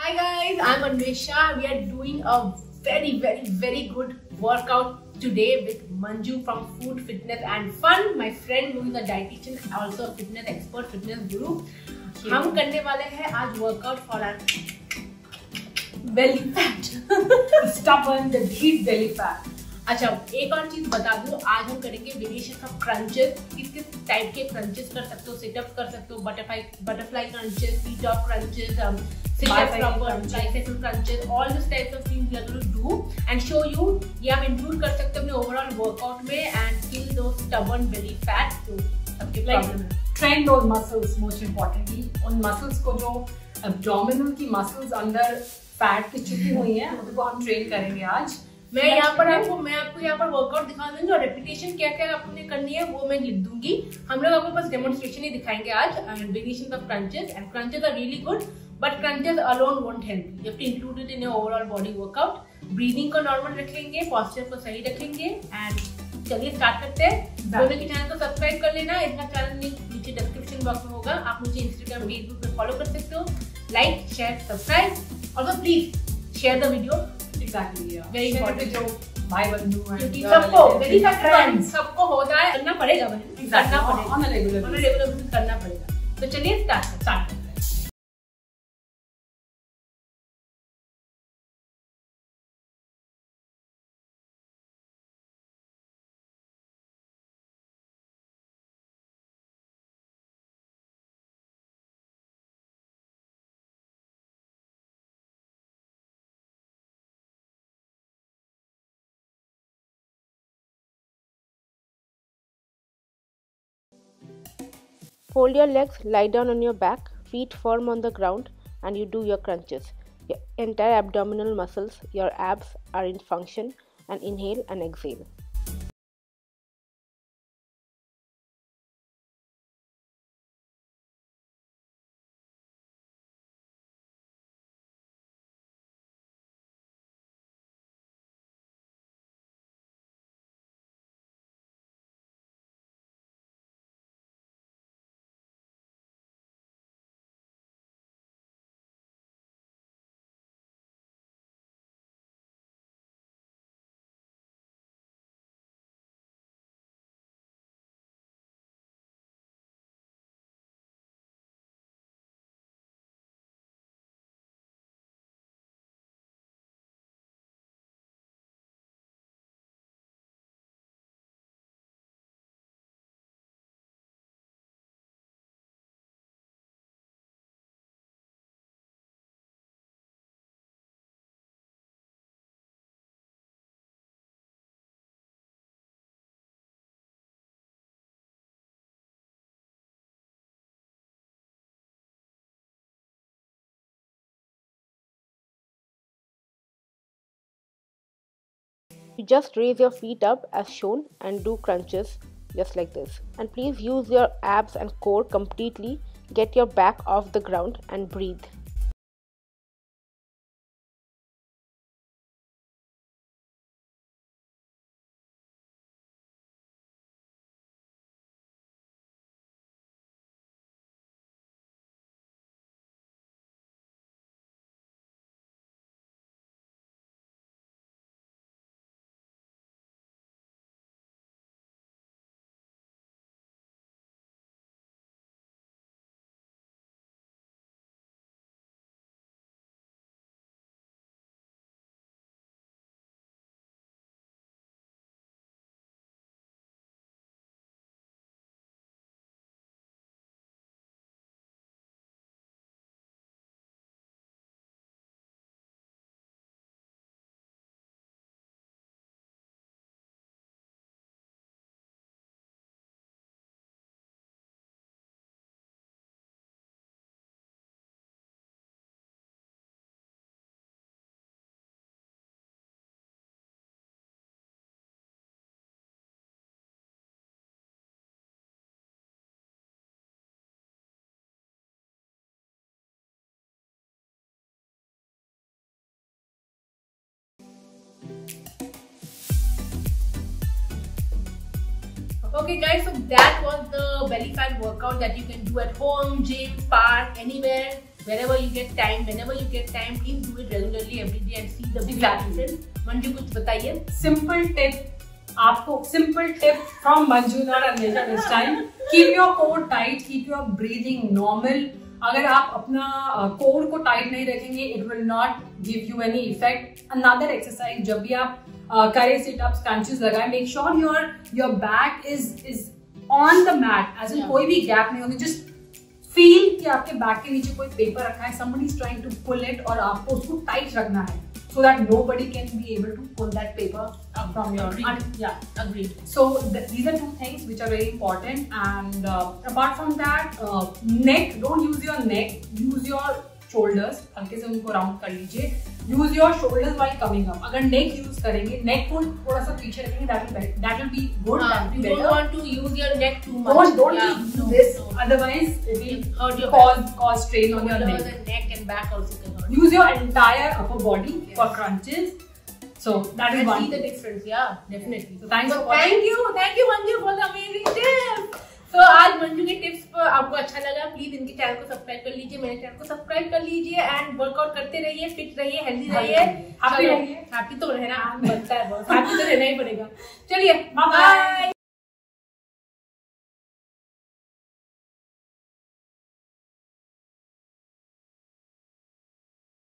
Hi guys, I'm Anvesha. We are doing a very good workout today with Manju from Food, Fitness and Fun. My friend who is a dietitian, also a fitness expert, fitness guru. हम करने वाले हैं आज workout for our belly fat. Stubborn, the deep belly fat. अच्छा, एक और चीज बता दूं, आज हम करेंगे वेरिएशन ऑफ क्रंचेस. किस किस टाइप के क्रंचेस कर सकते हो, सिटअप्स कर सकते हो, butterfly crunches, seat off crunches, bicycle crunches, all these types of things we are going to do and show you. ये आप include कर सकते हो अपने overall workout में and kill those stubborn belly fat. तो सबके problem है. Train those muscles most importantly. उन muscles को जो abdominal की muscles अंदर fat की छुपी हुई हैं, उनको हम train करेंगे आज. मैं आपको यहाँ पर वर्कआउट दिखा दूंगी और रेपिटेशन क्या क्या आपने करनी है वो मैं लिख दूंगी. हम लोग आपको बस डेमोन्स्ट्रेशन ही दिखाएंगे आज. And variation of crunches and crunches are really good but crunches alone won't help. You have to include it in your overall body workout. Breathing को नॉर्मल रखेंगे, पोस्चर को सही रखेंगे एंड चलिए स्टार्ट करते हैं. दोनों के चैनल को सब्सक्राइब कर लेना. इसका चैनल लिंक नीचे डिस्क्रिप्शन बॉक्स में होगा. आप मुझे इंस्टाग्राम, फेसबुक पे फॉलो कर सकते हो. लाइक, शेयर, सब्सक्राइब और please share the video. Exactly, yeah. Very important. जो भाई बंधु हैं, क्योंकि सबको वेरी फ्रेंड्स सबको हो जाए करना पड़ेगा बहन. करना पड़ेगा on a regular basis करना पड़ेगा. तो चलिए स्टार्ट करते हैं. Fold your legs, lie down on your back, feet firm on the ground, and you do your crunches. Your entire abdominal muscles, your abs are in function, and inhale and exhale. You just raise your feet up as shown and do crunches just like this. And please use your abs and core completely. Get your back off the ground and breathe. Okay guys, so that was the belly fat workout that you can do at home, gym, park, anywhere. whenever you get time, please do it regularly every day and see the difference. Manju कुछ बताइए. Simple tip from Manju and Anvesha this time. Keep your core tight, keep your breathing normal. अगर आप अपना core को tight नहीं रखेंगे, it will not give you any effect. Another exercise, जब भी आप करें sit-ups, crunches लगाएं, make sure your back is on the mat, as in कोई भी gap नहीं होगी. Just feel कि आपके बैक के नीचे कोई पेपर रखा है, somebody is trying to pull it और आपको उसको टाइट रखना है, so that nobody can be able to pull that paper from your. Agreed. So these are two things which are very important, and apart from that, neck, don't use your neck, use your shoulders. हल्के से उनको round कर लीजिए. Use your shoulders while coming up. अगर neck use करेंगे, neck को थोड़ा सा पीछे रखेंगे, that will be good. You don't want to use your neck too much. Don't do this. Otherwise, it will cause strain on your neck. The neck and back also can hurt. Use your entire upper body for crunches. So that is one. See the difference. Yeah, definitely. So thank you Manju for the amazing tips. So आज मंजू के tips पर आपको अच्छा लगा, please इनके channel को subscribe कर लीजिए, मेरे चैनल को सब्सक्राइब कर लीजिए एंड वर्कआउट करते रहिए, फिट रहिए, हेल्दी रहिए, हैप्पी तो रहना बनता है, हैप्पी तो रहना ही पड़ेगा. चलिए बाय बाय.